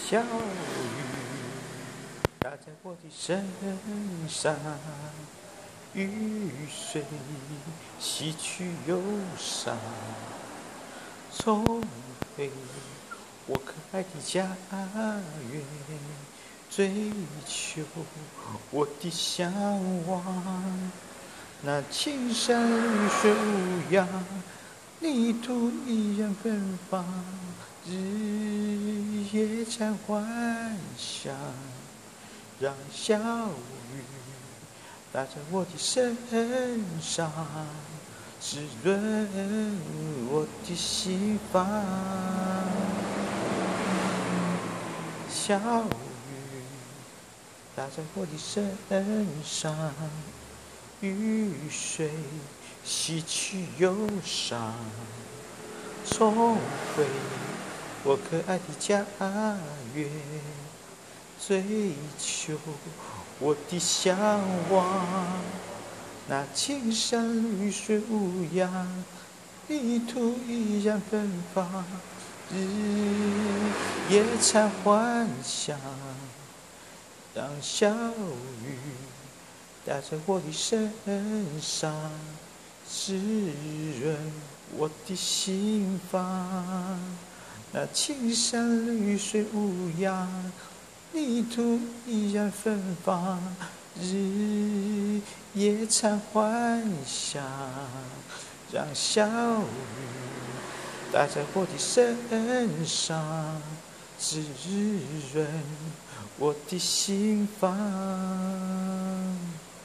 小雨打在我的身上，雨水洗去忧伤，重回我可爱的家园，追求我的向往。那青山绿水无恙，泥土依然芬芳，日夜常幻想，让小雨打在我的身上，滋润我的心房。小雨打在我的身上，雨水洗去忧伤，重回我可爱的家园，追求我的向往。那青山绿水无恙，泥土依然芬芳，日夜常幻想，让小雨打在我的身上，滋润我的心房。那青山绿水无恙，泥土依然芬芳，日夜常幻想，让小雨打在我的身上，滋润我的心房。